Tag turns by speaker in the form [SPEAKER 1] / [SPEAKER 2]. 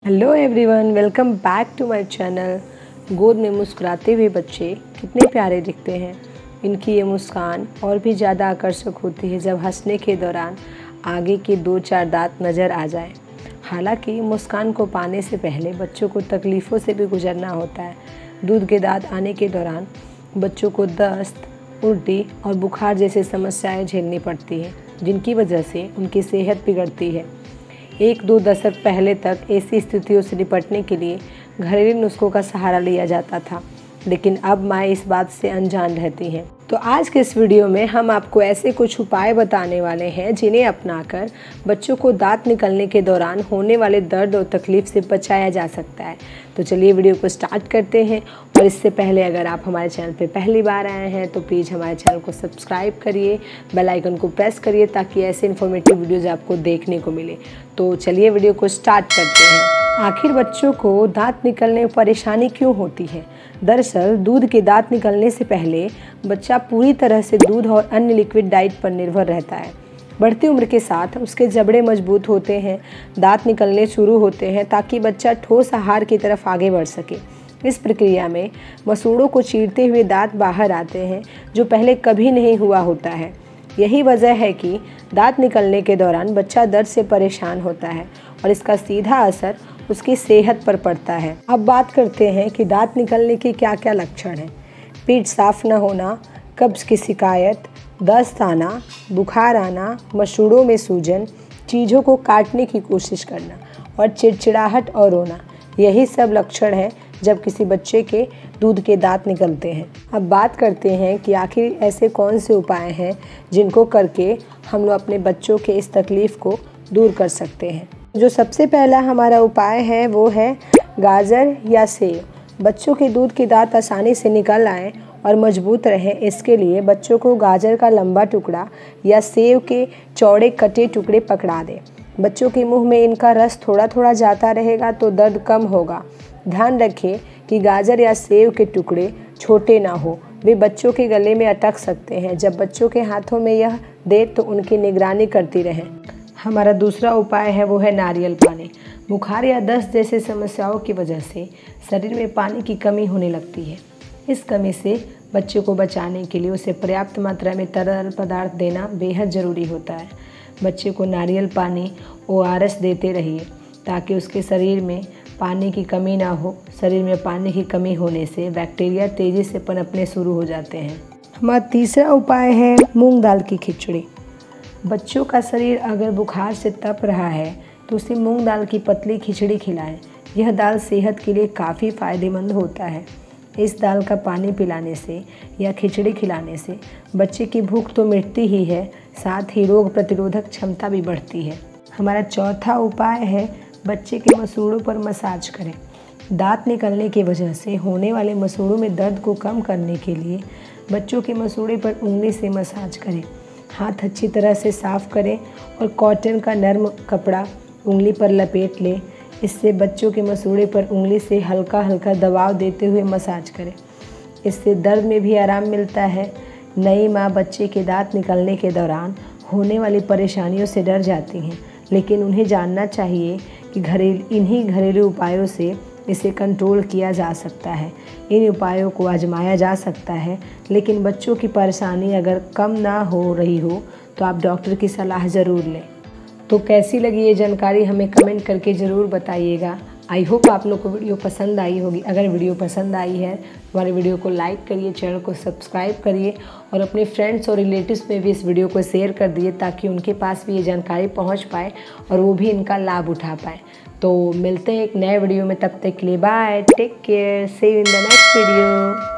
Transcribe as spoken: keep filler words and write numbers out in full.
[SPEAKER 1] Hello everyone, welcome back to my channel. गोद में मुस्कुराते हुए बच्चे कितने प्यारे दिखते हैं। इनकी ये मुस्कान और भी ज़्यादा आकर्षक होती है जब हंसने के दौरान आगे के दो चार दांत नज़र आ जाएं। हालांकि मुस्कान को पाने से पहले बच्चों को तकलीफ़ों से भी गुजरना होता है। दूध के दांत आने के दौरान बच्चों को दस्त, उल्टी और बुखार जैसी समस्याएं झेलनी पड़ती हैं, जिनकी वजह से उनकी सेहत बिगड़ती है। एक दो दशक पहले तक ऐसी स्थितियों से निपटने के लिए घरेलू नुस्खों का सहारा लिया जाता था, लेकिन अब माएँ इस बात से अनजान रहती हैं। तो आज के इस वीडियो में हम आपको ऐसे कुछ उपाय बताने वाले हैं जिन्हें अपनाकर बच्चों को दांत निकलने के दौरान होने वाले दर्द और तकलीफ से बचाया जा सकता है। तो चलिए वीडियो को स्टार्ट करते हैं। और इससे पहले अगर आप हमारे चैनल पर पहली बार आए हैं तो प्लीज़ हमारे चैनल को सब्सक्राइब करिए, बेल आइकन को प्रेस करिए ताकि ऐसे इन्फॉर्मेटिव वीडियोज़ आपको देखने को मिले। तो चलिए वीडियो को स्टार्ट करते हैं। आखिर बच्चों को दांत निकलने में परेशानी क्यों होती है? दरअसल दूध के दांत निकलने से पहले बच्चा पूरी तरह से दूध और अन्य लिक्विड डाइट पर निर्भर रहता है। बढ़ती उम्र के साथ उसके जबड़े मजबूत होते हैं, दांत निकलने शुरू होते हैं ताकि बच्चा ठोस आहार की तरफ आगे बढ़ सके। इस प्रक्रिया में मसूड़ों को चीरते हुए दांत बाहर आते हैं, जो पहले कभी नहीं हुआ होता है। यही वजह है कि दांत निकलने के दौरान बच्चा दर्द से परेशान होता है और इसका सीधा असर उसकी सेहत पर पड़ता है। अब बात करते हैं कि दांत निकलने के क्या क्या लक्षण हैं। पेट साफ न होना, कब्ज की शिकायत, दस्त आना, बुखार आना, मसूड़ों में सूजन, चीज़ों को काटने की कोशिश करना और चिड़चिड़ाहट और रोना, यही सब लक्षण हैं जब किसी बच्चे के दूध के दांत निकलते हैं। अब बात करते हैं कि आखिर ऐसे कौन से उपाय हैं जिनको करके हम लोग अपने बच्चों के इस तकलीफ़ को दूर कर सकते हैं। जो सबसे पहला हमारा उपाय है वो है गाजर या सेव। बच्चों के दूध के दांत आसानी से निकल आएँ और मजबूत रहें, इसके लिए बच्चों को गाजर का लंबा टुकड़ा या सेव के चौड़े कटे टुकड़े पकड़ा दें। बच्चों के मुंह में इनका रस थोड़ा थोड़ा जाता रहेगा तो दर्द कम होगा। ध्यान रखें कि गाजर या सेव के टुकड़े छोटे ना हो, वे बच्चों के गले में अटक सकते हैं। जब बच्चों के हाथों में यह दे तो उनकी निगरानी करती रहें। हमारा दूसरा उपाय है वो है नारियल पानी। बुखार या दस्त जैसे समस्याओं की वजह से शरीर में पानी की कमी होने लगती है। इस कमी से बच्चे को बचाने के लिए उसे पर्याप्त मात्रा में तरल पदार्थ देना बेहद ज़रूरी होता है। बच्चे को नारियल पानी ओ आर एस देते रहिए ताकि उसके शरीर में पानी की कमी ना हो। शरीर में पानी की कमी होने से बैक्टीरिया तेज़ी से पनपने शुरू हो जाते हैं। हमारा तीसरा उपाय है मूंग दाल की खिचड़ी। बच्चों का शरीर अगर बुखार से तप रहा है तो उसे मूंग दाल की पतली खिचड़ी खिलाएं। यह दाल सेहत के लिए काफ़ी फ़ायदेमंद होता है। इस दाल का पानी पिलाने से या खिचड़ी खिलाने से बच्चे की भूख तो मिटती ही है, साथ ही रोग प्रतिरोधक क्षमता भी बढ़ती है। हमारा चौथा उपाय है बच्चे के मसूड़ों पर मसाज करें। दांत निकलने की वजह से होने वाले मसूड़ों में दर्द को कम करने के लिए बच्चों के मसूड़े पर उंगली से मसाज करें। हाथ अच्छी तरह से साफ़ करें और कॉटन का नर्म कपड़ा उंगली पर लपेट लें। इससे बच्चों के मसूड़े पर उंगली से हल्का हल्का दबाव देते हुए मसाज करें। इससे दर्द में भी आराम मिलता है। नई माँ बच्चे के दांत निकलने के दौरान होने वाली परेशानियों से डर जाती हैं, लेकिन उन्हें जानना चाहिए कि घरेलू इन्हीं घरेलू उपायों से इसे कंट्रोल किया जा सकता है। इन उपायों को आजमाया जा सकता है, लेकिन बच्चों की परेशानी अगर कम ना हो रही हो तो आप डॉक्टर की सलाह ज़रूर लें। तो कैसी लगी ये जानकारी हमें कमेंट करके ज़रूर बताइएगा। आई होप आप लोग को वीडियो पसंद आई होगी। अगर वीडियो पसंद आई है तो हमारे वीडियो को लाइक करिए, चैनल को सब्सक्राइब करिए और अपने फ्रेंड्स और रिलेटिव्स में भी इस वीडियो को शेयर कर दिए ताकि उनके पास भी ये जानकारी पहुंच पाए और वो भी इनका लाभ उठा पाए। तो मिलते हैं एक नए वीडियो में, तब तक के लिए bye, take care, see you in the next video.